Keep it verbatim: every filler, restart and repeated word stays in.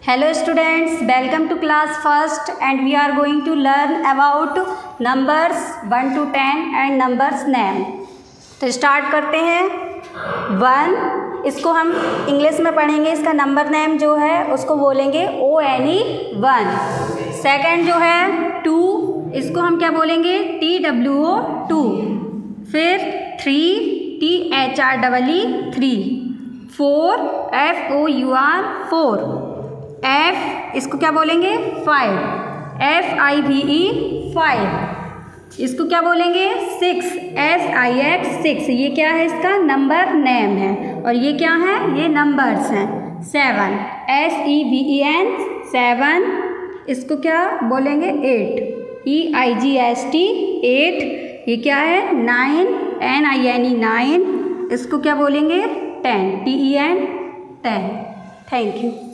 Hello students, welcome to class first and we are going to learn about numbers one to ten and numbers name. तो start करते हैं. One, इसको हम English में पढ़ेंगे. इसका नंबर नेम जो है उसको बोलेंगे O N E one. Second जो है टू, इसको हम क्या बोलेंगे टी डब्ल्यू ओ टू. फिर three T H R double E three. Four F O U R four. F इसको क्या बोलेंगे five. F I V E five. इसको क्या बोलेंगे six. S I X six. ये क्या है इसका नंबर नेम है. और ये क्या है ये नंबर्स हैं. Seven S E V E N seven. इसको क्या बोलेंगे eight. E I G S T eight. ये क्या है nine. N I N E nine. इसको क्या बोलेंगे ten. T E N ten. Thank you.